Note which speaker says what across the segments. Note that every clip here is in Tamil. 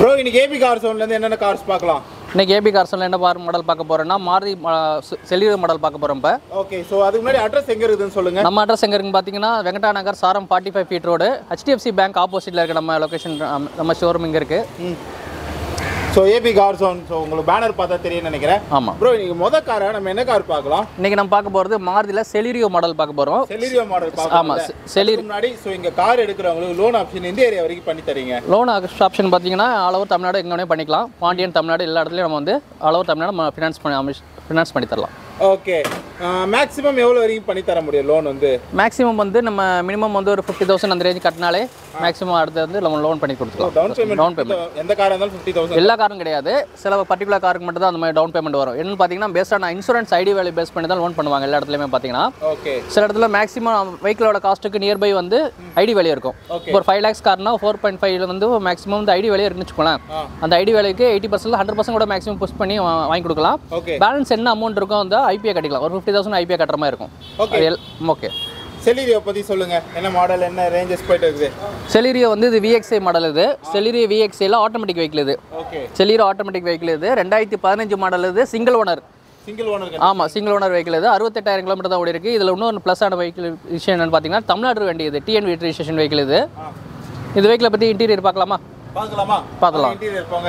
Speaker 1: ப்ரோ இன்னைக்கு ஏபி கார் சோன்லேருந்து என்னென்ன கார்ஸ் பார்க்கலாம்?
Speaker 2: இன்னைக்கு ஏபி கார் சோன்ல என்ன மாடல் பார்க்க போறோம்னா மாருதி செலிரியோ மாடல் பார்க்க போறோம் இப்போ.
Speaker 1: ஓகே, ஸோ அதுக்கு முன்னாடி அட்ரஸ் எங்கே இருக்குதுன்னு சொல்லுங்கள்.
Speaker 2: நம்ம அட்ரஸ் எங்கே இருக்குன்னு பார்த்தீங்கன்னா வெங்கடா நகர் சாரம் 45 ஃபீட் ரோடு HDFC பேங்க் ஆப்போசிட்டில் இருக்க நம்ம லொக்கேஷன், நம்ம ஷோரூம் இங்கே இருக்குது.
Speaker 1: So AB car zone, so உங்களுக்கு பேனர் பார்த்தா தெரியும்னு நினைக்கிறேன்.
Speaker 2: ஆமாம்
Speaker 1: ப்ரோ இன்னைக்கு மொதல் காரை நம்ம என்ன கார் பார்க்கலாம்?
Speaker 2: இன்னைக்கு நம்ம பார்க்க போகிறது மாருதியில் செலிரியோ மாடல் பார்க்க போகிறோம்.
Speaker 1: செலிரியோ மாடல் பார்க்கலாம்.
Speaker 2: ஆமாம், செலிரியோ
Speaker 1: முன்னாடி ஸோ இங்கே கார் எடுக்கிறவங்களுக்கு லோன் ஆப்ஷன் எந்த ஏரியா வரைக்கும் பண்ணி தரீங்க?
Speaker 2: லோன் ஆப்ஷன் பார்த்தீங்கன்னா ஆல் ஓவர் தமிழ்நாடு எங்கே பண்ணிக்கலாம். பாண்டியன் தமிழ்நாடு எல்லா இடத்துலையும் நம்ம வந்து ஆல் ஓவர் தமிழ்நாடு நம்ம ஃபினான்ஸ் பண்ணி தரலாம்.
Speaker 1: ஓகே, மேக்ஸிமம் எவ்வளோ வரைக்கும் பண்ணி தர முடியும் லோன் வந்து?
Speaker 2: மேக்ஸிமம் வந்து நம்ம மினிமம் வந்து ஒரு 50,000 அந்த ரேஞ்ச் கட்டினாலே மேக்ஸிமம் அடுத்து வந்து நம்ம லோன் பண்ணி கொடுத்துருவோம்.
Speaker 1: டவுன் பேமெண்ட் எந்த காராக இருந்தாலும் 50,000?
Speaker 2: எல்லா காரும் கிடையாது, சில பர்டிகுலர் காருக்கு மட்டும் தான் அந்த மாதிரி டவுன் பேமெண்ட் வரும். என்னன்னு பார்த்தீங்கன்னா பேஸ்டான இன்சூரன்ஸ் ஐடி வேல்யூ பேஸ் பண்ணி தான் லோன் பண்ணுவாங்க எல்லா இடத்துலையுமே. பார்த்தீங்கன்னா
Speaker 1: ஓகே,
Speaker 2: சில இடத்துல மேக்ஸிமம் வெஹிக்கிளோட காஸ்ட்டுக்கு நியர்பை வந்து ஐடி வேல்யூ இருக்கும். ஒரு 5 lakhs கார்னா 4.5 வந்து மேக்ஸிமம் வந்து ஐடி வேல்யூ இருக்குன்னு வச்சுக்கோங்களேன். அந்த ஐடி வேல்யூக்கு 80% 100% கூட மேக்ஸிமம் புஷ் பண்ணி வாங்கி கொடுக்கலாம். பேலன்ஸ் என்ன அமௌண்ட் இருக்கும் அந்த ஐபிஐ கட்டிக்கலாம். ஒரு 50,000 ஐபிஐ கட்டுற மாதிரி இருக்கும். ஓகே,
Speaker 1: செலிரியோ பற்றி சொல்லுங்க, என்ன மாடல், என்ன ரேஞ்சஸ் போயிட்டு இருக்குது?
Speaker 2: செலிரியோ வந்து இது VXI மாடல். இது செலிரியோ VXIல ஆட்டோமேட்டிக் வெஹிக்கிள். இது
Speaker 1: ஓகே,
Speaker 2: செலிரியோ ஆட்டோமேட்டிக் வெஹிக்கிள். இது 2015 மாடல். இது சிங்கிள் ஓனர். ஆமாம், சிங்கிள் ஓனர் வெஹிக்கிள். இது 68,000 கிலோமீட்டர் தான் ஓடி இருக்கு. இதில் இன்னொரு ப்ளஸ் ஆன வெஹிக்கிள் விஷயம் என்னன்னு பார்த்தீங்கன்னா தமிழ்நாடு வண்டி. இது TN ரெஜிஸ்ட்ரேஷன் வெஹிக்கிள். இது வெஹிக்கிளை பற்றி இன்டீரியர் பார்க்கலாமா? பார்க்கலாம்.
Speaker 1: இன்டீரியர் போங்க.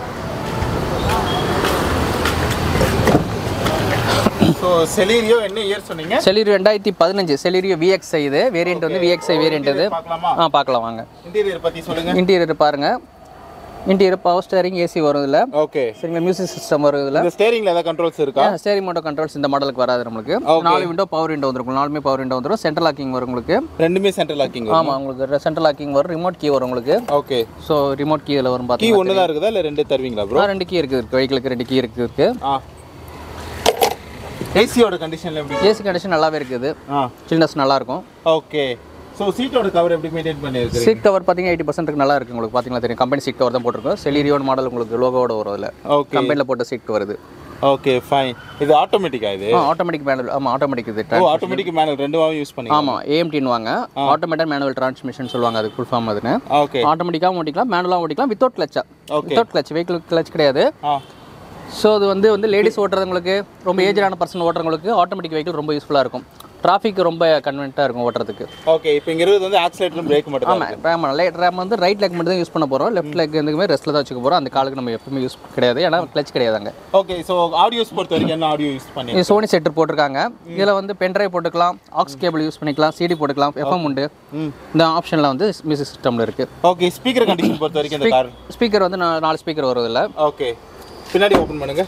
Speaker 1: ஸோ செலிரியோ என்ன இயர் சொன்னீங்க?
Speaker 2: Celerio 2015 Celerio VXI. இது வேரியண்ட் வந்து VXI வேரியண்ட். இது பார்க்கலாம் வாங்க.
Speaker 1: இன்டீரியர் பற்றி சொல்லுங்க.
Speaker 2: இன்டீரியர் பாருங்க. இன்டீரியர் பவர் ஸ்டேரிங் AC வரும் இதில்.
Speaker 1: ஓகே,
Speaker 2: சரிங்களா, மியூசிக் சிஸ்டம் வரும் இதில்.
Speaker 1: இந்த ஸ்டேரிங்ல ஏதாவது கண்ட்ரோல்ஸ் இருக்கா?
Speaker 2: ஸ்டேரிங் மோட்டோ கண்ட்ரோல்ஸ் இந்த மாடலுக்கு வராது நம்மளுக்கு. 4 விண்டோ பவர் விண்டோ வந்துருக்கும். 4மே பவர் விண்டோ வந்துடும். சென்ட்ரல் லாக்கிங் வரும் உங்களுக்கு.
Speaker 1: ரெண்டுமே சென்ட்ரல் லாக்கிங்?
Speaker 2: ஆமாம், உங்களுக்கு சென்ட்ரல் லாக்கிங் வரும். ரிமோட் கீ வரும் உங்களுக்கு.
Speaker 1: ஓகே,
Speaker 2: ஸோ ரிமோட் கீ இதில் வரும்.
Speaker 1: கீ ஒன்று தான் இருக்குதா இல்லை 2 தருவீங்களா ப்ரோ?
Speaker 2: 2 கீ இருக்குது. வெஹிக்கிளுக்கு 2 கீ இருக்குது.
Speaker 1: ஏசியோட கண்டிஷன்ல எப்படி?
Speaker 2: ஏசி கண்டிஷன் நல்லாவே இருக்குது. சில்னஸ் நல்லா இருக்கும்.
Speaker 1: ஓகே, ஸோ சீட்டோட கவர் எப்படி மெயின்டைன் பண்ணியிருக்கீங்க?
Speaker 2: சீட் கவர் பார்த்தீங்கன்னா 80% நல்லா இருக்குது. உங்களுக்கு பார்த்தீங்கன்னா தெரியும். கம்பெனி சீட் கவர் தான் போட்டிருக்கோம். செலிரியோட மாடல் உங்களுக்கு லோகோட வரும் அதில்.
Speaker 1: ஓகே,
Speaker 2: கம்பெனியில் போட்ட சீட் வருது.
Speaker 1: Okay fine. இது ஆட்டோமேட்டிக்கா? இது
Speaker 2: ஆட்டோமேட்டிக் மேனுவல். ஆமாம், ஆட்டோமேட்டிக். இது
Speaker 1: ஆட்டோமேட்டிக் மேனுவல் ரெண்டுவாவும் யூஸ் பண்ணி?
Speaker 2: ஆமாம், AMTன்னு வாங்க. ஆட்டோமேட்டிக் மேனுவல் டிரான்ஸ்மிஷன் சொல்லுவாங்க. அதுக்கு ஃபுல் ஃபார்ம் அதுன்னு.
Speaker 1: ஓகே,
Speaker 2: ஆட்டோமேட்டிக்காகவும் ஓட்டிக்கலாம், மேனுவலாகவும் ஓட்டிக்கலாம். வித்தவுட் கிளச்சா? Without clutch. வெஹிக்கிள் கிளச் கிடையாது. ஸோ அது வந்து லேடிஸ் ஓட்டுறவங்களுக்கு, ரொம்ப ஏஜான பர்சன் ஓட்டுறவங்களுக்கு ஆட்டோமேட்டிக் வெஹிக்கிள் ரொம்ப யூஸ்ஃபுல்லாக இருக்கும். டிராஃபிக் ரொம்ப கன்வீனியன்ட்டாக இருக்கும் ஓட்டுறதுக்கு.
Speaker 1: ஓகே, இப்போ இங்கே இருக்கிறது வந்து ஆக்சிலேட்டரும் பிரேக் மட்டும் தான்.
Speaker 2: ஆமாம், ரேம் வந்து ரைட் லெக் மட்டும் தான் யூஸ் பண்ண போகிறோம். லெஃப்ட் லெக் எதுக்குமே ரெஸ்ட்டில் தான் வச்சுக்க போகிறோம். அந்த காலுக்கு நம்ம எப்பவுமே யூஸ் கிடையாது, ஏன்னா கிளச் கிடையாதுங்க.
Speaker 1: ஓகே, ஸோ ஆடியோஸ் பொறுத்த வரைக்கும் என்ன ஆடியோ யூஸ் பண்ணி?
Speaker 2: இது சோனி செட்டர் போட்டிருக்காங்க. இதில் வந்து பென்ட்ரைவ் போட்டுக்கலாம், ஆக்ஸ் கேபிள் யூஸ் பண்ணிக்கலாம், CD போட்டுக்கலாம், FM உண்டு. இந்த ஆப்ஷனில் வந்து மியூசிக் சிஸ்டமில் இருக்குது.
Speaker 1: ஓகே, ஸ்பீக்கர் கண்டிஷன் பொறுத்த வரைக்கும் இந்த கார்
Speaker 2: ஸ்பீக்கர் வந்து 4 ஸ்பீக்கர் வரும் இதில்.
Speaker 1: ஓகே, பின்னாடி ஓப்பன் பண்ணுங்க.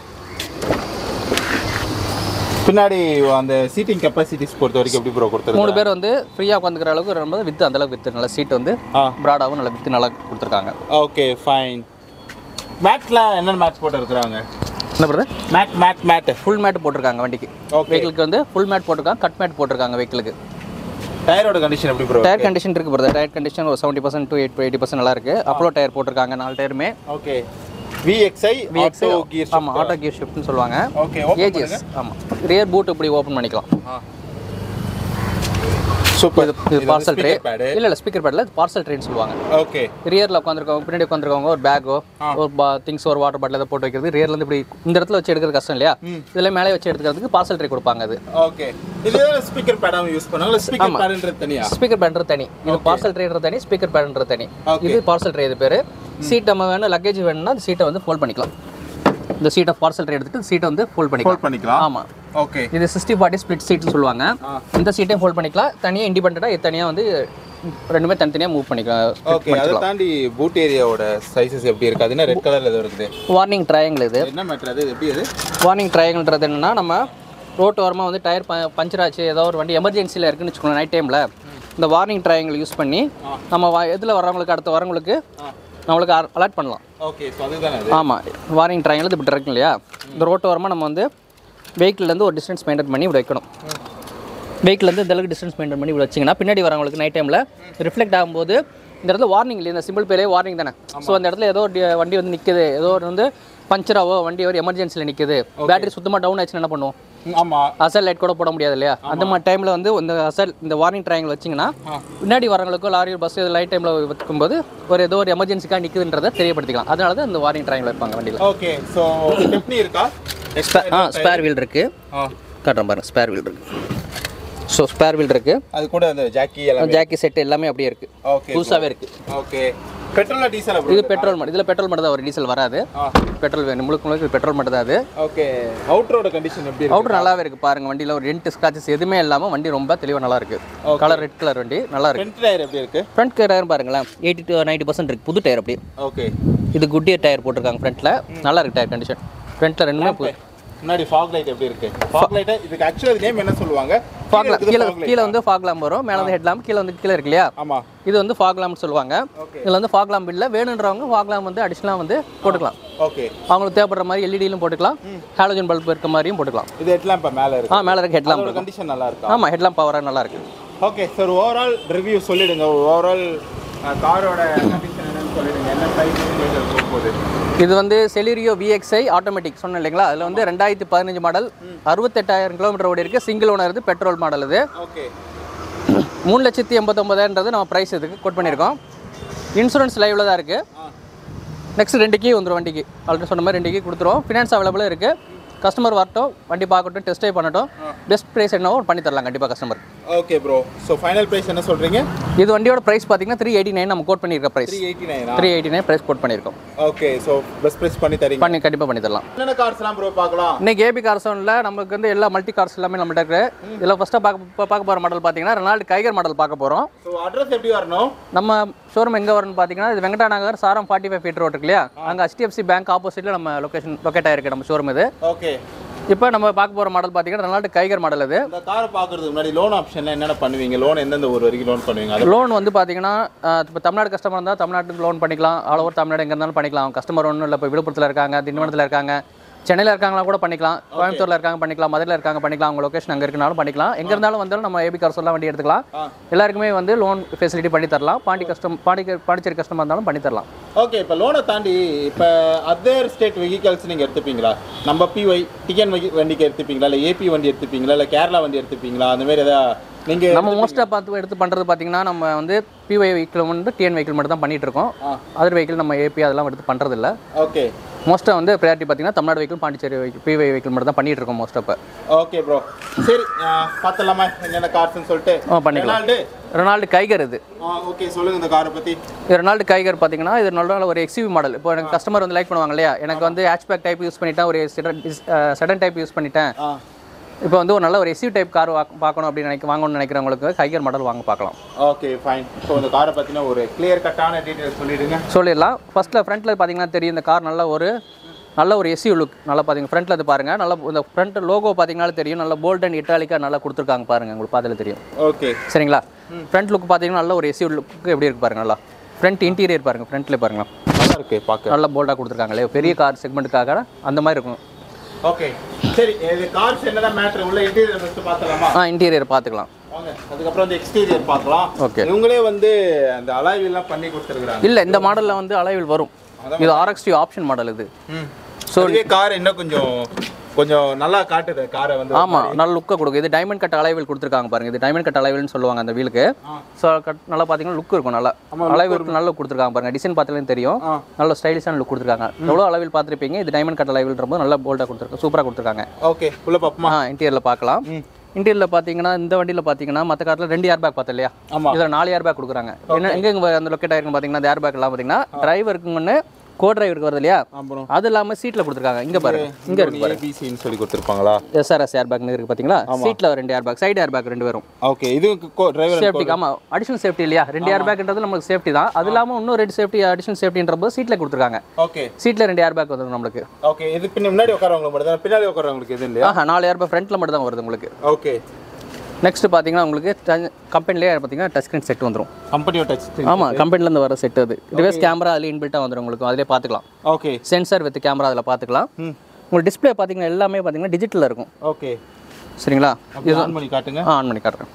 Speaker 1: பின்னாடி அந்த சீட்டிங் கெப்பாசிட்டிஸ் பொறுத்த வரைக்கும் எப்படி ப்ரோ கொடுத்துருக்காங்க?
Speaker 2: 3 பேர் வந்து ஃப்ரீயாக உட்காந்துக்கிற அளவுக்கு ரொம்ப வித்து, அந்த அளவுக்கு வித்து நல்ல சீட் வந்து ப்ராடாகவும் நல்ல வித்து நல்லா கொடுத்துருக்காங்க.
Speaker 1: Okay fine. மேட்ல என்னென்ன மேட் போட்டுருக்காங்க?
Speaker 2: என்ன பிரதர்?
Speaker 1: மேட்
Speaker 2: ஃபுல் மேட் போட்டிருக்காங்க வண்டிக்கு. வெஹிக்கிளுக்கு வந்து ஃபுல் மேட் போட்டிருக்காங்க, கட் மேட் போட்டிருக்காங்க வெஹிக்கிளுக்கு.
Speaker 1: டயரோட கண்டிஷன் எப்படி ப்ரோ?
Speaker 2: டயர் கண்டிஷன் இருக்கு பிரதர். டயர் கண்டிஷன் ஒரு 70% to 80% நல்லா இருக்கு. அப்ளோ டயர் போட்டிருக்காங்க 4 டயருமே.
Speaker 1: Okay, VXI auto gear.
Speaker 2: ஆமா, ஆட்டோ கியர் ஷிஃப்ட்னு சொல்லுவாங்க.
Speaker 1: ஓகே, ஓபன் பண்ணுங்க.
Speaker 2: ஆமா, ரியர் பூட் இப்படி ஓபன் பண்ணிக்கலாம்.
Speaker 1: சூப்பர்.
Speaker 2: இது பார்சல் ட்ரே. இல்ல ஸ்பீக்கர் பேட்ல இது பார்சல் ட்ரேன்னு சொல்லுவாங்க.
Speaker 1: ஓகே,
Speaker 2: ரியர்ல உட்கார்ந்திருக்கவங்க, பின்னாடி உட்கார்ந்திருக்கவங்க ஒரு பேக்கோ ஒரு திங்ஸ், ஒரு வாட்டர் பாட்டில் ஏதோ போட்டு வைக்கிறது. ரியர்ல இருந்து இப்படி இந்த இடத்துல வச்சு எடுக்கிறது கஷ்டம் இல்லையா? இதுல மேலே வச்சு எடுக்கிறதுக்கு பார்சல் ட்ரே கொடுப்பாங்க. அது
Speaker 1: ஓகே. இது ஸ்பீக்கர் பேடாவும் யூஸ் பண்ணுவாங்க. ஸ்பீக்கர் பேட்ன்றது தனியா?
Speaker 2: ஸ்பீக்கர் பேட்ன்றது தனி. இது பார்சல் ட்ரேன்றது தனி, ஸ்பீக்கர் பேட்ன்றது தனி. இது பார்சல் ட்ரே இது பேரு. சீட் நம்ம வேணும், லக்கேஜ் வேணும்னா அந்த சீட்டை வந்து ஃபோல்ட் பண்ணிக்கலாம். இந்த சீட்டை பார்சல் ட்ரே எடுத்துட்டு சீட்டை வந்து ஃபோல்ட் பண்ணிக்கலாம். ஆமா,
Speaker 1: ஓகே.
Speaker 2: இது 60/40 ஸ்ப்ளிட் சீட்னு சொல்லுவாங்க. இந்த சீட்டையும் ஃபோல்ட் பண்ணிக்கலாம். தனியாக இண்டிபெண்டா தனியாக வந்து ரெண்டுமே தனித்தனியாக மூவ் பண்ணிக்கலாம்.
Speaker 1: ஓகே, அதை தாண்டி பூட் ஏரியாவோட சைஸஸ் எப்படி இருக்கு? அதுனா ரெட் கலர்ல ஏதோ இருக்குது.
Speaker 2: Warning triangle. இது
Speaker 1: என்ன மேட்டர்? அது எப்படி? அது
Speaker 2: வார்னிங் ட்ரையாங்கிள்ன்றது என்னன்னா, நம்ம ரோட்டு ஓரமாக வந்து டயர் பஞ்சர் ஆச்சு, ஏதோ ஒரு வண்டி எமர்ஜென்சியில் இருக்குன்னு வச்சுக்கோங்க, நைட் டைமில் இந்த வார்னிங் ட்ரையாங்கிள் யூஸ் பண்ணி நம்ம எதில் வர்றவங்களுக்கு அடுத்து வரவங்களுக்கு நம்மளுக்கு அலர்ட் பண்ணலாம்.
Speaker 1: ஓகே, ஸோ அதுதானே அது? ஆமாம்,
Speaker 2: வார்னிங் ட்ரையாங்கிள் இப்படி இருக்கு இல்லையா? இந்த ரோட்டு ஓரமாக நம்ம வந்து வெஹிக்கிள்லேருந்து ஒரு டிஸ்டன்ஸ் மெயின்டைன் பண்ணி இப்படி வைக்கணும். வெஹிக்கிள்லேருந்து இந்த அளவுக்கு டிஸ்டன்ஸ் மெயின்டைன் பண்ணி இப்படி வச்சிங்கன்னா பின்னாடி வரவங்களுக்கு நைட் டைமில் ரிஃப்ளெக்ட் ஆகும்போது இந்த இடத்துல வார்னிங் இல்லை, இந்த சிம்பிள் பேரே வார்னிங் தானே. ஸோ அந்த இடத்துல ஏதோ வண்டி வந்து நிற்குது, ஏதோ வந்து பஞ்சராவோ வண்டி ஒரு எமர்ஜென்சியில் நிற்குது, பேட்டரி சுத்தமாக டவுன் ஆச்சுன்னு என்ன பண்ணுவோம்?
Speaker 1: ஆமா
Speaker 2: அசல் லைட் கூட போட முடியாது இல்லையா அந்த மாதிரி டைமில் வந்து இந்த வார்னிங் ட்ரையாங்கிள் வச்சிங்கன்னா பின்னாடி வரவங்களுக்கோ லாரி பஸ் லைட் டைமில் வைக்கும்போது ஏதோ ஒரு எமர்ஜென்சிக்காக நிற்குதுன்றதை தெரியப்படுத்திக்கலாம். அதனால தான் இந்த வார்னிங் ட்ரையாங்கிள் வைப்பாங்க வண்டியில்.
Speaker 1: ஓகே ஸோ ஸ்டெப்னி இருக்கா?
Speaker 2: ஸ்பேர் வீல் இருக்குது, காட்டுறேன் பாருங்க. ஸ்பேர் வீல் இருக்குது. ஸோ ஸ்பேர் வீல் இருக்குது,
Speaker 1: அது கூட அந்த
Speaker 2: ஜாக்கி செட் எல்லாமே அப்படியே இருக்குது.
Speaker 1: ஓகே
Speaker 2: புதுசாகவே இருக்குது.
Speaker 1: Okay petrol diesel?
Speaker 2: இது பெட்ரோல் மட்டும். இதில் பெட்ரோல் மட்டும் தான் ஒரு டீசல் வராது. பெட்ரோல் முழுக்க பெட்ரோல் மட்டும் தான் அது.
Speaker 1: ஓகே அவுட்டரோட கண்டிஷன் எப்படி இருக்கு?
Speaker 2: அவுட்டர் நல்லாவே இருக்குது பாருங்க. வண்டியில் ஒரு டென்ட் ஸ்க்ராச்சஸ் எதுவுமே இல்லாமல் வண்டி ரொம்ப தெளிவாக நல்லா இருக்குது. கலர் ரெட் கலர் வண்டி நல்லா இருக்கு.
Speaker 1: ஃப்ரண்ட் டயர் எப்படி இருக்கு?
Speaker 2: ஃப்ரண்ட் டயர் பாருங்களேன் 80 to 90% இருக்குது. புது டயர் அப்படியே.
Speaker 1: ஓகே இது
Speaker 2: குட்டியர் டயர் போட்டிருக்காங்க ஃப்ரண்ட்டில். நல்லா இருக்குது டயர் கண்டிஷன். ஃப்ரண்ட்டில் ரெண்டுமே
Speaker 1: முன்னாடி ஃபாக் லைட் எப்படி இருக்கு? ஃபாக் லைட் இதுக்கு ஆக்சுவலி நேம் என்ன சொல்லுவாங்க?
Speaker 2: Fog lamp. கீழ வந்து ஃபாக் லாம்ப் வரும், மேல வந்து ஹெட் லாம்ப், கீழ வந்து கீழ இருக்கு இல்லையா?
Speaker 1: ஆமா
Speaker 2: இது வந்து ஃபாக் லாம்ப் சொல்லுவாங்க. இதுல வந்து ஃபாக் லாம்ப் இல்ல வேணும்ன்றவங்க ஃபாக் லாம்ப் வந்து அடிஷனலா வந்து போட்டுக்கலாம்.
Speaker 1: ஓகே
Speaker 2: அவங்களுக்கு தேவைப்படுற மாதிரி எல்இடிலும் போட்டுக்கலாம், ஹாலோஜன் பல்ப் இருக்க மாதிரியும் போட்டுக்கலாம்.
Speaker 1: இது ஹெட் லாம்ப் மேல இருக்கு.
Speaker 2: மேல இருக்கு ஹெட் லாம்ப்.
Speaker 1: கண்டிஷன் நல்லா இருக்கு.
Speaker 2: ஆமா ஹெட் லாம்ப் பவரா நல்லா இருக்கு.
Speaker 1: ஓகே சார் ஓவரால் ரிவ்யூ சொல்லிடுங்க. ஓவரால் காரோட கண்டிஷன் என்னன்னு சொல்லிடுங்க. என்ன பிரைஸ் ரேஞ்சில் போகுது?
Speaker 2: இது வந்து செலிரியோ VXi ஆட்டோமேட்டிக் சொன்னேன் இல்லைங்களா? அதில் வந்து 2015 மாடல், 68,000 கிலோமீட்டர் ஓடி இருக்குது. சிங்கிள் ஓனர் இது, பெட்ரோல் மாடல் இது.
Speaker 1: ஓகே
Speaker 2: 3,89,000 நம்ம ப்ரைஸ் இதுக்கு கோட் பண்ணியிருக்கோம். இன்சூரன்ஸ் லைவில் தான் இருக்குது. நெக்ஸ்ட் 2 கீ வந்துடும் வண்டிக்கு. ஆல்ரெடி சொன்ன மாதிரி 2 கீ கொடுத்துருவோம். ஃபினான்ஸ் அவைலபிளாக இருக்குது. கஸ்டமர் வரட்டும், வண்டி பார்க்கட்டும், டெஸ்ட் ட்ரைவ் பண்ணட்டும். பெஸ்ட் ப்ரைஸ் என்னவோ பண்ணி தரலாம் கண்டிப்பாக customer.
Speaker 1: Okay bro. So final price என்ன சொல்கிறீங்க?
Speaker 2: இது வண்டியோட ப்ரைஸ் பார்த்தீங்கன்னா 389 நம்ம கோட் பண்ணியிருக்க ப்ரைஸ். 389 ப்ரைஸ் கோட் பண்ணியிருக்கோம்.
Speaker 1: ஓகே ஸோ பெஸ்ட் ப்ரைஸ் பண்ணி தரீங்க?
Speaker 2: கண்டிப்பாக பண்ணி தரலாம்.
Speaker 1: என்னென்ன கார்ஸ்லாம் ப்ரோ பார்க்கலாம்?
Speaker 2: இன்னைக்கு ஏபி கார்ஸ் ஒன்ல நமக்கு வந்து எல்லா மல்டி கார்ஸ் எல்லாமே நம்மள்ட்ட இருக்கு. இதில் ஃபஸ்ட்டாக பார்க்க போகிற மாடல் பார்த்தீங்கன்னா ரெனால்ட் கைகர் மாடல் பார்க்க போகிறோம்.
Speaker 1: ஸோ அட்ரஸ் எப்படி வரணும்?
Speaker 2: நம்ம ஷோரூம் எங்கே வரணும்னு பார்த்தீங்கன்னா இது வெங்கடா நகர் சாரம் 45 ஃபீட் ரோட் இருக்கு இல்லையா? அங்கே HDFC பேங்க் ஆப்போசிட்டில் நம்ம லொக்கேட் ஆயிருக்கு நம்ம ஷோரூம் இது.
Speaker 1: ஓகே
Speaker 2: இப்போ நம்ம பார்க்க போகிற மாடல் பார்த்தீங்கன்னா ரெனால்ட் கைகர் மாடல் இது.
Speaker 1: இந்த காரை பார்க்கறதுக்கு முன்னாடி லோன் ஆப்ஷனில் என்னென்ன பண்ணுவீங்க? லோன் எந்தெந்த ஊர் வரைக்கும் லோன் பண்ணுவீங்க?
Speaker 2: லோன் வந்து பார்த்தீங்கன்னா இப்போ தமிழ்நாடு கஸ்டமர் இருந்தால் தமிழ்நாட்டுக்கு லோன் பண்ணிக்கலாம். ஆல் ஓவர் தமிழ்நாடு எங்கே இருந்தாலும் பண்ணிக்கலாம். கஸ்டமர் ஒன்றும் இல்லை, இப்போ விழுப்புரத்தில் இருக்காங்க, திண்டிவனத்தில் இருக்காங்க, சென்னையில் இருக்காங்களா கூட பண்ணிக்கலாம், கோயம்புத்தூரில் இருக்காங்க பண்ணிக்கலாம், மதுரையில் இருக்காங்க பண்ணிக்கலாம், அவங்க லொக்கேஷன் அங்கே இருக்குனாலும் பண்ணிக்கலாம். எங்கே இருந்தாலும் வந்தாலும் நம்ம ஏபி கார்ஸ் எல்லாம் வண்டி எடுத்துக்கலாம். எல்லாருக்குமே வந்து லோன் ஃபெசிலிட்டி பண்ணி தரலாம். பாண்டிச்சேரி கஸ்டமர் இருந்தாலும் பண்ணி தரலாம்.
Speaker 1: ஓகே இப்போ லோனை தாண்டி இப்போ அதர் ஸ்டேட் வெஹிக்கல்ஸ் நீங்கள் எடுத்துப்பீங்களா? நம்ம PY டிஎன் வண்டிக்கு எடுத்துப்பீங்களா, இல்லை AP வண்டி எடுத்துப்பீங்களா, இல்லை கேரளா வண்டி எடுத்துப்பீங்களா? அந்த மாதிரி ஏதாவது நீங்கள்
Speaker 2: நம்ம மோஸ்ட்டாக பார்த்து எடுத்து பண்ணுறது பார்த்தீங்கன்னா நம்ம வந்து PY வெஹிக்கிள் வந்து TN வெஹிக்கிள் மட்டும் தான் பண்ணிட்டு இருக்கோம். அதர் வெஹிக்கிள் நம்ம AP அதெல்லாம் எடுத்து பண்ணுறதில்ல.
Speaker 1: ஓகே
Speaker 2: மோஸ்ட்டாக வந்து ப்ரையாரிட்டி பார்த்தீங்கன்னா Tamil Nadu vehicle, Pondicherry vehicle, PY vehicle மட்டும் தான் பண்ணிட்டு இருக்கோம் மோஸ்ட்டாக. இப்போ
Speaker 1: ஓகே ப்ரோ சரி பார்த்தலாமா என்னென்ன கார்ஸ்னு சொல்லிட்டு?
Speaker 2: பண்ணிக்கலாம். ரெனால்ட் கைகர் இது.
Speaker 1: ஓகே சொல்லுங்கள் இந்த காரை பற்றி.
Speaker 2: இது ரெனால்ட் கைகர் பார்த்தீங்கன்னா இது நல்ல ஒரு XUV மாடல். இப்போ எனக்கு கஸ்டமர் வந்து லைக் பண்ணுவாங்க இல்லையா? எனக்கு வந்து ஹேட்ச்பேக் டைப் யூஸ் பண்ணிட்டேன், ஒரு செடன் டைப் யூஸ் பண்ணிட்டேன், இப்போ வந்து ஒரு நல்ல ஒரு SUV டைப் கார் பார்க்கணும் அப்படின்னு வாங்கணும்னு நினைக்கிறவங்களுக்கு கைகர் மாடல் வாங்க பார்க்கலாம்.
Speaker 1: Okay fine. ஸோ இந்த காரை பற்றின ஒரு கிளியர் கட்டான டீட்டெயில்ஸ்
Speaker 2: சொல்லிடலாம். ஃபர்ஸ்ட்டில் ஃப்ரண்ட்டில் பார்த்தீங்கன்னா தெரியும் இந்த கார் நல்ல ஒரு SUV லுக். நல்லா பார்த்தீங்க ஃப்ரண்ட்டில் அது பாருங்கள். நல்லா இந்த ஃப்ரண்ட் லோகோ பார்த்தீங்கன்னாலும் தெரியும். நல்லா போல்ட் அண்ட் இட்டாலிக்காக நல்லா கொடுத்துருக்காங்க பாருங்கள், உங்களுக்கு பார்த்தாலே தெரியும்.
Speaker 1: ஓகே
Speaker 2: சரிங்களா? ஃப்ரண்ட் லுக் பார்த்தீங்கன்னா நல்ல ஒரு SUV லுக்கு எப்படி இருக்கு பாருங்க. நல்லா ஃப்ரண்ட் இன்டீரியர் பாருங்கள், ஃப்ரண்ட்லேயே பாருங்கள்
Speaker 1: நல்லா இருக்கு பார்க்க.
Speaker 2: நல்லா போல்டாக கொடுத்துருக்காங்களே, பெரிய கார் செக்மெண்ட்டுக்காக அந்த மாதிரி இருக்கும்.
Speaker 1: ஓகே சரி இது கார்ஸ் என்னதான் மேட்டர் உள்ள இன்டீரியர் ஃபர்ஸ்ட் பார்த்தலாமா?
Speaker 2: இன்டீரியர் பார்த்துக்கலாம்.
Speaker 1: வாங்க அதுக்கப்புறம் அந்த எக்ஸ்டீரியர் பார்க்கலாம்.
Speaker 2: ஓகே
Speaker 1: இவங்களே வந்து அந்த அலாய் எல்லாம் பண்ணி கொடுத்துருக்காங்க.
Speaker 2: இல்லை இந்த மாடலில் வந்து அலாய் வரும். இது RX ஆப்ஷன் மாடல் இது.
Speaker 1: ஸோ இதே கார் இன்னும் கொஞ்சம் நல்லா காட்டுது காரை வந்து.
Speaker 2: ஆமாம் நல்ல லுக்காக கொடுக்கும். இது டைமண்ட் கட் அலைவில் கொடுத்துருக்காங்க பாருங்க. இது டைமண்ட் கட் அலைவில்னு சொல்லுவாங்க அந்த வீலுக்கு. ஸோ நல்லா பார்த்தீங்கன்னா லுக் இருக்கும். நல்லா அலைவில் நல்லா கொடுத்துருக்காங்க பாருங்க. டிசைன் பார்த்தாலே தெரியும். நல்ல ஸ்டைலிஷான லுக் கொடுத்துருக்காங்க. எவ்வளோ அளவில் பார்த்துருப்பீங்க. இது டைமண்ட் கட் அலைவில்ன்றப்போ நல்லா போல்டாக கொடுத்துருக்காங்க, சூப்பராக கொடுத்துருக்காங்க.
Speaker 1: ஓகே உள்ள பாப்போமா?
Speaker 2: இன்டீரியரில் பார்க்கலாம். இன்டீரியரில் பார்த்தீங்கன்னா இந்த வண்டியில் பார்த்தீங்கன்னா மற்ற காரில் 2 ஏர் பேக் பார்த்தோம் இல்லையா? இதில் 4 ஏர் பேக் கொடுக்குறாங்க. எங்கே அந்த லொக்கேட் ஆயிருக்குன்னு பார்த்தீங்கன்னா அந்த ஏர் பேக் எல்லாம் பார்த்தீங்கன்னா டிரைவருக்கு முன்னே கோ டிரைவருக்கு வருது இல்லையா? அது இல்லாமல் சீட்டில் கொடுத்துருக்காங்க. இங்கே பாருங்க, இங்கே இருக்கு பாருங்க,
Speaker 1: ABCன்னு சொல்லி கொடுத்துருப்பாங்களா?
Speaker 2: SRS ஏர் பேக் இருக்கு பார்த்தீங்களா? சீட்டில் 2 air bag, side air bag 2 வரும்.
Speaker 1: ஓகே இது டிரைவர்
Speaker 2: சேஃப்டி. ஆமாம் அடிஷனல் சேஃப்டி இல்லையா? 2 ஏர் பேக்ன்றது நமக்கு சேஃப்டி தான். அது இல்லாமல் இன்னும் 2 சேஃப்டி அடிஷனல் சேஃப்டின்ற போது சீட்டில் கொடுத்துருக்காங்க.
Speaker 1: ஓகே சீட்டில்
Speaker 2: 2 ஏர் பேக் வந்துடும் நம்மளுக்கு.
Speaker 1: ஓகே இது முன்னாடி உட்காரவங்களுக்கு மட்டும் தான், பின்னாடி உட்காரவங்களுக்கு எது இல்லையா?
Speaker 2: 4 ஏர் பேக் ஃப்ரண்ட்டில் மட்டும் தான் வருது உங்களுக்கு.
Speaker 1: ஓகே
Speaker 2: நெக்ஸ்ட் பார்த்தீங்கன்னா உங்களுக்கு கம்பெனிலே பார்த்தீங்கன்னா டச் ஸ்க்ரீன் செட் வந்துடும்.
Speaker 1: கம்பெனியோட டச் ஸ்க்ரீன்.
Speaker 2: ஆமாம் கம்பெனிலேருந்து வர செட் அது. ரிவர்ஸ் கேமரா அதில் இன்பில்ட்டாக வந்துடும் உங்களுக்கு, அதிலே பார்த்துக்கலாம்.
Speaker 1: ஓகே
Speaker 2: சென்சார் வித் கேமரா அதில் பார்த்துக்கலாம். உங்களுக்கு டிஸ்பிளே பார்த்தீங்கன்னா எல்லாமே பார்த்தீங்கன்னா டிஜிட்டலில் இருக்கும்.
Speaker 1: ஓகே
Speaker 2: சரிங்களா?
Speaker 1: இது ஆன் பண்ணி காட்டுங்க.
Speaker 2: ஆன் பண்ணி காட்டுறேன்.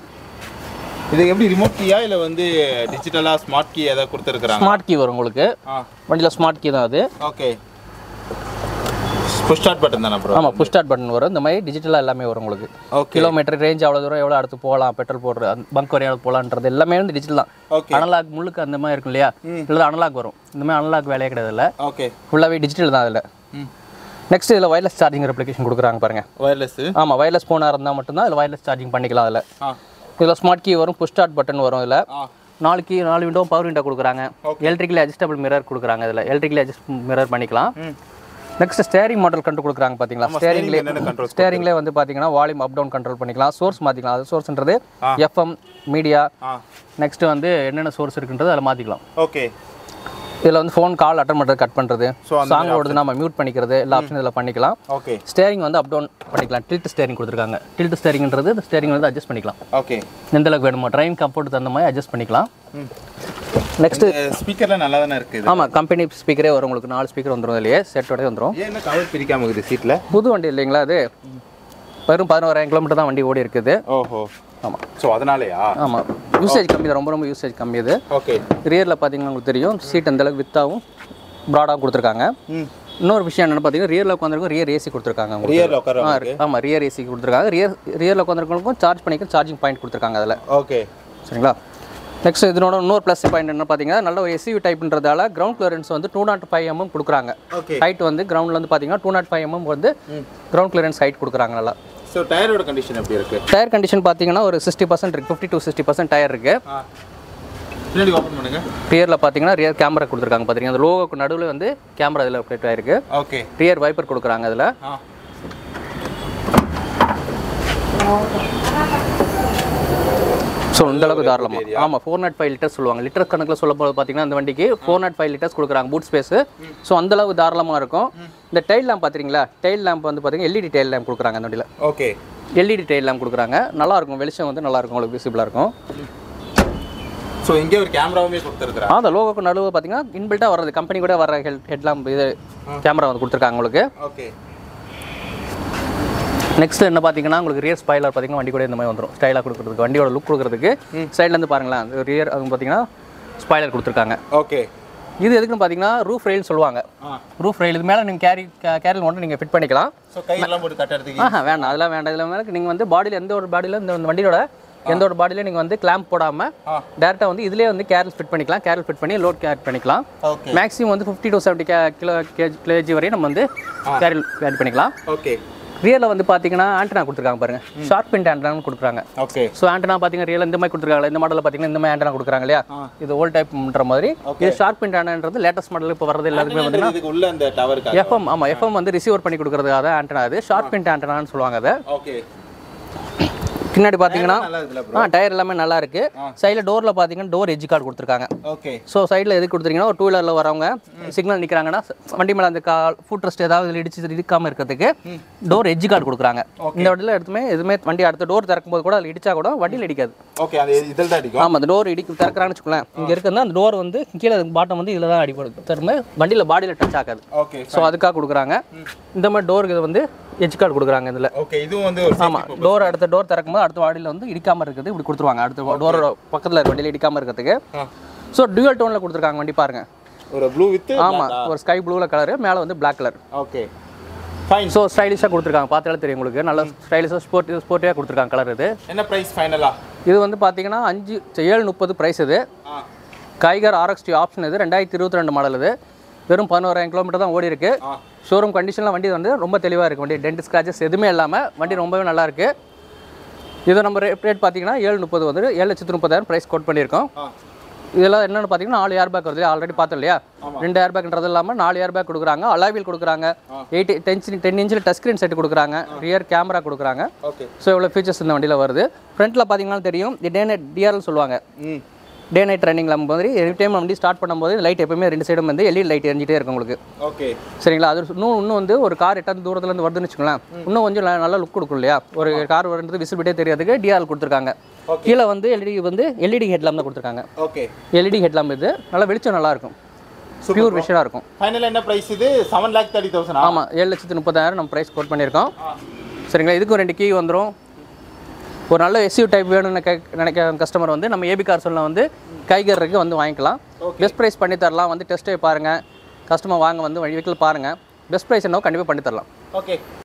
Speaker 1: இது எப்படி ரிமோட் கீயா இல்லை வந்து டிஜிட்டலாக ஸ்மார்ட் கீ ஏதாவது கொடுத்துருக்குறாங்க?
Speaker 2: ஸ்மார்ட் கீ வரும் உங்களுக்கு வண்டியில். ஸ்மார்ட் கீ தான் அது.
Speaker 1: ஓகே புஷ் ஸ்டார்ட் பட்டன் தானே ப்ரோ?
Speaker 2: ஆமாம், புஷ் ஸ்டார்ட் பட்டன் வரும். இந்த மாதிரி டிஜிட்டலாக எல்லாமே வரும் உங்களுக்கு. கிலோமீட்டர் ரேஞ்ச் எவ்வளோ தூரம் எவ்வளோ அடுத்து போகலாம், பெட்ரோல் போடுற பங்க் வரையும் போகலான்றது எல்லாமே வந்து டிஜிட்டல் தான். அனலாக் முழுக்க அந்த மாதிரி இருக்கும் இல்லையா, இல்லை அனலாக் வரும். இந்த மாதிரி அனலாக் வேலையே கிடையாது இல்லை.
Speaker 1: ஓகே,
Speaker 2: ஃபுல்லாகவே டிஜிட்டல் தான் அதில். நெக்ஸ்ட் இதில் வயர்லெஸ் சார்ஜிங் அப்ளிகேஷன் கொடுக்குறாங்க பாருங்கள்.
Speaker 1: வயர்லெஸ்.
Speaker 2: ஆமாம், வயர்லெஸ் ஃபோனாக இருந்தால் மட்டும்தான் இதில் வயர்லெஸ் சார்ஜிங் பண்ணிக்கலாம். இதில் ஸ்மார்ட் கீ வரும், புஷ் ஸ்டார்ட் பட்டன் வரும். இதில் 4 கீ 4 விண்டோ பவர் விண்டோ கொடுக்குறாங்க. எலக்ட்ரிக்கலி அட்ஜஸ்டபிள் மிரர் கொடுக்குறாங்க. இதில் எலக்ட்ரிக்கலி அட்ஜஸ்ட் மிரர் பண்ணிக்கலாம். நெக்ஸ்ட் ஸ்டேரிங் மாடல் கண்ட்ரோல் கொடுக்குறாங்க பார்த்தீங்களா. ஸ்டேரிங்லேயே வந்து பார்த்தீங்கன்னா வால்யூம் அப் டவுன் கண்ட்ரோல் பண்ணிக்கலாம். சோர்ஸ் மாற்றிக்கலாம். அது சோர்ஸ்ன்றது எஃப்எம் மீடியா. நெக்ஸ்ட் வந்து என்னென்ன சோர்ஸ் இருக்குன்றது அதில் மாற்றிக்கலாம்.
Speaker 1: ஓகே,
Speaker 2: இதில் வந்து ஃபோன் கால் அட்டன் பண்ணுறது, கட் பண்ணுறது, சாங் ஓடுது நம்ம மியூட் பண்ணிக்கிறது, எல்லா ஆப்ஷன் இதில் பண்ணிக்கலாம்.
Speaker 1: ஓகே,
Speaker 2: ஸ்டேரிங் வந்து அப் டவுன் பண்ணிக்கலாம். டில்ட் ஸ்டேரிங் கொடுத்துருக்காங்க. டில்ட் ஸ்டேரிங்ன்றது ஸ்டேரிங் வந்து அட்ஜஸ்ட் பண்ணிக்கலாம்.
Speaker 1: ஓகே,
Speaker 2: எந்த அளவுக்கு வேணுமோ டிரைவிங் கம்ஃபர்ட் தகுந்த மாதிரி அட்ஜஸ்ட் பண்ணிக்கலாம். நெக்ஸ்ட்
Speaker 1: ஸ்பீக்கர்லாம் நல்லா தானே இருக்குது.
Speaker 2: ஆமாம், கம்பெனி ஸ்பீக்கரே வரும் உங்களுக்கு. 4 ஸ்பீக்கர் வந்துடும் இல்லையே, செட்டோடய வந்துடும்.
Speaker 1: என்ன கவர் பிரிக்காம இருக்குது சீட்டில்?
Speaker 2: புது வண்டி இல்லைங்களா அது, வெறும் 11,000 கிலோமீட்டர் தான் வண்டி ஓடி இருக்குது.
Speaker 1: ஓஹோ,
Speaker 2: ஆமாம்.
Speaker 1: ஸோ அதனாலயா?
Speaker 2: ஆமாம், யூசேஜ் கம்மி தான், ரொம்ப யூசேஜ் கம்மி இது.
Speaker 1: ஓகே,
Speaker 2: ரியரில் பார்த்தீங்கன்னா உங்களுக்கு தெரியும், சீட் அந்தளவுக்கு வித்தாகவும் ப்ராடாகவும் கொடுத்துருக்காங்க. இன்னொரு விஷயம் என்னென்னு பார்த்தீங்கன்னா, ரியரில் உட்காந்துருக்கும் ரியர் ஏசி கொடுத்துருக்காங்க. ஆமாம், ரியர் ஏசி கொடுத்துருக்காங்க. ரியரில் உட்காந்துருக்கவங்களுக்கும் சார்ஜ் பண்ணிக்க சார்ஜிங் பாயிண்ட் கொடுத்துருக்காங்க அதில்.
Speaker 1: ஓகே,
Speaker 2: சரிங்களா. நெக்ஸ்ட் இதனோட இன்னொரு ப்ளஸ் பாயிண்ட் என்ன பார்த்தீங்கன்னா, நல்ல ஒரு எஸ்யூவி டைப்ன்றதால கிரவுண்ட் கிளியரன்ஸ் வந்து 205 mm கொடுக்குறாங்க. ஹைட் வந்து கிரவுண்டில் வந்து பார்த்தீங்கன்னா 205 mm வந்து கிரவுண்ட் கிளியரன்ஸ் ஹைட் கொடுக்குறாங்க நல்லா.
Speaker 1: ஸோ டயரோட கண்டிஷன் எப்படி இருக்குது?
Speaker 2: டயர் கண்டிஷன் பார்த்தீங்கன்னா ஒரு 60% இருக்குது, 50 to 60% டயர் இருக்குது.
Speaker 1: பின்னாடி ஓப்பன் பண்ணுங்க.
Speaker 2: ரியரில் பார்த்தீங்கன்னா ரியர் கேமரா கொடுத்துருக்காங்க பார்த்தீங்கன்னா, அந்த லோகோக்கு நடுவில் வந்து கேமரா இதில் அப்டேட் ஆயிருக்கு.
Speaker 1: ஓகே,
Speaker 2: ரியர் வைப்பர் கொடுக்குறாங்க அதில். ஸோ இந்த அளவுக்கு தாராளமாக. ஆமாம், 405 லிட்டர்ஸ் சொல்லுவாங்க. லிட்டர் கணக்கில் சொல்லும்போது பார்த்தீங்கன்னா அந்த வண்டிக்கு 405 லிட்டர்ஸ் கொடுக்குறாங்க பூட் ஸ்பேஸு. ஸோ அந்தளவுக்கு தாராளமாக இருக்கும். இந்த டெயில் லேம்ப் பார்த்துறீங்களா, டெயில் லேம்ப் வந்து பார்த்தீங்கன்னா எல்இடி டெயில் லேம்ப் கொடுக்குறாங்க அந்த வண்டியில்.
Speaker 1: ஓகே,
Speaker 2: எல்இடி டெயில் லேம்ப் கொடுக்குறாங்க. நல்லாயிருக்கும், வெளிச்சம் வந்து நல்லாயிருக்கும், உங்களுக்கு விசிபிளாக இருக்கும்.
Speaker 1: ஸோ இங்கே ஒரு கேமராவுமே கொடுத்துருக்குறாங்க.
Speaker 2: அந்த லோகோக்கு நடுவில் பார்த்தீங்கன்னா இன்பில்ட்டாக வர்றது, கம்பெனி கூட வர ஹெட் லேம்ப் இது கேமரா வந்து கொடுத்துருக்காங்க உங்களுக்கு.
Speaker 1: ஓகே,
Speaker 2: நெக்ஸ்ட் என்ன பார்த்தீங்கன்னா உங்களுக்கு ரியர் ஸ்பாய்லர் பார்த்தீங்கன்னா வண்டி கூட இந்த மாதிரி வந்துடும். ஸ்டைலாக கொடுக்குறதுக்கு, வண்டியோட லுக் கொடுக்குறதுக்கு சைட்லேருந்து பாருங்களேன், ரியர் அது பார்த்தீங்கன்னா ஸ்பாய்லர் கொடுத்துருக்காங்க.
Speaker 1: ஓகே,
Speaker 2: இது எதுக்குன்னு பார்த்தீங்கன்னா ரூஃப் ரெயில் சொல்லுவாங்க. ரூஃப் ரெயில் இது மேலே நீங்கள் கேரியல் மட்டும் நீங்கள் ஃபிட் பண்ணிக்கலாம்.
Speaker 1: ஸோ கையெல்லாம் போட்டு தட்டுறதுக்கு
Speaker 2: வேண்டாம், அதெல்லாம் வேண்டாம். இதில் மேலே நீங்கள் வந்து பாடியில் எந்த ஒரு பாடியில் இந்த வண்டியோட எந்த ஒரு பாடியில நீங்கள் வந்து கிளாம்ப் போடாமல் டேரெக்டாக வந்து இதுலேயே வந்து கேரல் ஃபிட் பண்ணிக்கலாம். கேரல் ஃபிட் பண்ணி லோட் கேரி பண்ணிக்கலாம். மேக்ஸிமம் வந்து 50 to 70 kg வரையும் நம்ம வந்து கேரல் கேரி பண்ணிக்கலாம்.
Speaker 1: ஓகே,
Speaker 2: ரியலில் வந்து பார்த்தீங்கன்னா ஆண்டனா கொடுத்துருக்காங்க பாருங்க, ஷார்ப் பின் ஆண்டனான்னு கொடுக்குறாங்க.
Speaker 1: ஓகே,
Speaker 2: ஸோ ஆண்டனா பார்த்தீங்கன்னா ரியல் இந்த மாதிரி கொடுத்துருக்காங்க. இந்த மாடலில் பார்த்தீங்கன்னா இந்த மாதிரி ஆண்டனா கொடுக்குறாங்க இல்லையா, இது ஓல்ட் டைப்ன்ற மாதிரி. இது ஷார்ப் பின் ஆண்டனான்றது லேட்டஸ்ட் மாடல் இப்போ வரது எல்லாருக்குமே வந்து
Speaker 1: உள்ள அந்த டவர்
Speaker 2: எஃப்எம். ஆமாம், எஃப்எம் வந்து ரிசீவர் பண்ணி கொடுக்குறதுக்காக ஆண்டனா. அது ஷார்ப் பின் ஆண்டனான்னு சொல்லுவாங்க அதை.
Speaker 1: ஓகே,
Speaker 2: பின்னாடி பார்த்தீங்கன்னா டயர் எல்லாமே நல்லா இருக்கு. சைடில் டோரில் பார்த்தீங்கன்னா டோர் எட்ஜ் கார்டு கொடுத்துருக்காங்க.
Speaker 1: ஓகே,
Speaker 2: ஸோ சைடில் எது கொடுத்துருக்கீங்கன்னா ஒரு 2 வீலரில் வரவங்க சிக்னல் நிற்கிறாங்கன்னா வண்டி மேலே அந்த ஃபுட் ரெஸ்ட் ஏதாவது இடிக்காமல் இருக்கிறதுக்கு டோர் எட்ஜ் கார்டு கொடுக்குறாங்க. இந்த வண்டியில் எடுத்துமே எதுவுமே வண்டி அடுத்த டோர் திறக்கும்போது கூட அதில் இடிச்சா கூட வண்டியில் இடிக்காது.
Speaker 1: ஓகே, அது இதில் தான் அடிக்கும்.
Speaker 2: ஆமாம், அந்த டோர் திறக்கிறான்னு வச்சுக்கலாம், இங்கே இருக்கிறது அந்த டோர் வந்து கீழே பாட்டம் வந்து இதில் தான் அடிப்படும், திரும்ப வண்டியில் பாடியில் டச் ஆகாது.
Speaker 1: ஓகே,
Speaker 2: ஸோ அதுக்காக கொடுக்குறாங்க. இந்த மாதிரி டோருக்கு இது வந்து எட்ஜ் கார்டு கொடுக்குறாங்க இதில்.
Speaker 1: ஓகே, இதுவும் வந்து ஒரு
Speaker 2: ஆமாம், டோர் அடுத்த டோர் திறக்கும்போது அடுத்த வாடியில் வந்து இடிக்காமல் இருக்குது இப்படி கொடுத்துருவாங்க. அடுத்த டோர் பக்கத்தில் இருக்க வண்டியில் இடிக்காமல் இருக்கிறதுக்கு. ஸோ டியூவல் டோனில் கொடுத்துருக்காங்க வண்டி பாருங்க,
Speaker 1: ஒரு ப்ளூ வித்.
Speaker 2: ஆமாம், ஒரு ஸ்கை ப்ளூவில் கலரு, மேலே வந்து black colour.
Speaker 1: Okay, fine.
Speaker 2: So ஸ்டைலிஷாக கொடுத்துருக்காங்க, பார்த்தாலே தெரியும் உங்களுக்கு. நல்ல ஸ்டைலிஷாக ஸ்போர்ட்டிவாக கொடுத்துருக்காங்க கலர். இது
Speaker 1: என்ன ப்ரைஸ் ஃபைனலா?
Speaker 2: இது வந்து பார்த்தீங்கன்னா 730 ப்ரைஸ். இது கைகர் RXT ஆப்ஷன். இது 2022 மாடல். இது வெறும் 11,000 கிலோமீட்டர் தான் ஓடி இருக்கு. ஷோரூம் கண்டிஷனில் வண்டி வந்து ரொம்ப தெளிவாக இருக்குது. வண்டி டென்ட் ஸ்க்ராச்சஸ் எதுவுமே இல்லாமல் வண்டி ரொம்பவே நல்லா இருக்கு. இது நம்ம ரேட் பார்த்தீங்கன்னா 730 வந்து 7,30,000 ப்ரைஸ் கோட் பண்ணியிருக்கோம். இதெல்லாம் என்னென்னு பார்த்தீங்கன்னா 4 ஏர் பேக் வருது, ஆல்ரெடி பார்த்தோம் இல்லையா. 2 ஏர் பேக்ன்றது இல்லாமல் 4 ஏர் பேக் கொடுக்குறாங்க. அலாவில் கொடுக்குறாங்க. 10 இன்ச்சில் டச் ஸ்க்ரீன் செட் கொடுக்குறாங்க. ரியர் கேமரா கொடுக்குறாங்க. ஸோ இவ்வளோ ஃபீச்சர்ஸ் இந்த வண்டியில் வருது. ஃப்ரண்ட்டில் பார்த்தீங்கன்னா தெரியும், டே நைட் டிஆர்னு சொல்லுவாங்க. டே நைட் ரன்னிங் மாதிரி எனி டைம் வண்டி ஸ்டார்ட் பண்ணும்போது லைட் எப்பவுமே 2 சைடும் வந்து எல்இடி லைட் எரிஞ்சிட்டே இருக்கும் உங்களுக்கு.
Speaker 1: ஓகே,
Speaker 2: சரிங்களா. அது இன்னும் வந்து ஒரு கார் எட்டாவது தூரத்துலேருந்து வருதுன்னு வச்சுக்கலாம், இன்னும் கொஞ்சம் நல்லா லுக் கொடுக்கும் இல்லையா. ஒரு கார் வருது விசிபிலிட்டே தெரியாதுக்கு டிஆர் கொடுத்துருக்காங்க. கீழே வந்து எல்இடி ஹெட்லாம்ப் தான் கொடுத்துருக்காங்க.
Speaker 1: ஓகே,
Speaker 2: எல்இடி ஹெட்லாம்ப். இது நல்லா வெளிச்சம் நல்லா இருக்கும், பியூர் விஷனாக இருக்கும்.
Speaker 1: ஃபைனல் என்ன ப்ரைஸ் இது? 7,30,000.
Speaker 2: ஆமாம், 7,30,000 நம்ம ப்ரைஸ் கோட் பண்ணியிருக்கோம். சரிங்களா. இதுக்கும் 2 கீ வந்துடும். ஒரு நல்ல எஸ்யூ டைப் வேணும்னு நினைக்கிற கஸ்டமர் வந்து நம்ம ஏபி கார் சொல்ல வந்து கைகருக்கு வந்து வாங்கிக்கலாம். பெஸ்ட் ப்ரைஸ் பண்ணி தரலாம். வந்து டெஸ்ட் ட்ரைவ் பாருங்கள், கஸ்டமர் வாங்க வந்து வெஹிக்கிள் பாருங்கள், பெஸ்ட் ப்ரைஸ் என்னவோ கண்டிப்பாக பண்ணி தரலாம்.
Speaker 1: ஓகே